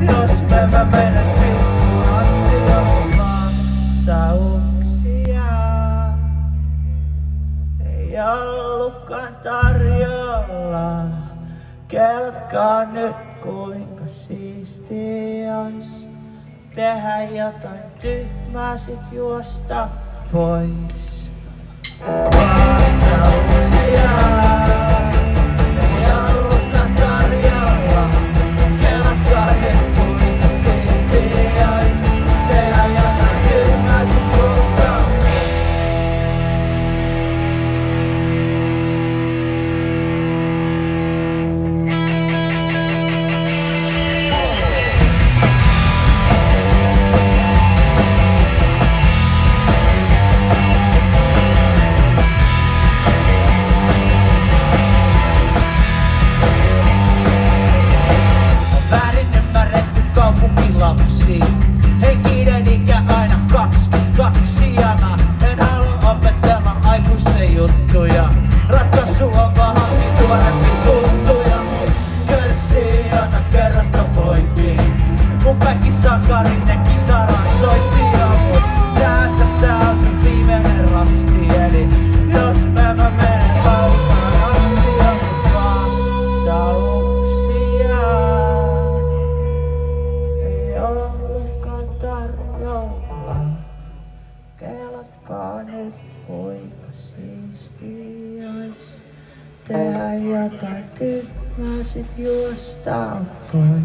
Jos mä menen pilkkuun asti ollaan vastauksia. Ei ollutkaan tarjolla. Kerrotkaa nyt kuinka siistiä ois tehdä jotain tyhmää sit juosta pois. Vastauksia ei ollutkaan tarjolla. Kerrotkaa nyt kuinka siistiä ois tehdä jotain tyhmää sit juosta pois. Henkinen ikä aina 22 ja mä en halua opetella aikuisten juttuja. Ratkaisu on vähänkin tuorempi tuntuja. Mun körsii jota kerrasta poikii. Mun kaikki sankarit ne kitaran soittia. Mut tää tässä on sun viimeinen rasti. Eli jos mä menen kaukaan asti on mut vastauksia. Ei ollutkaan tarjolla. Kelatkaa nyt kuinka siistiä ois tehdä jotain tyhmää sit juosta pois.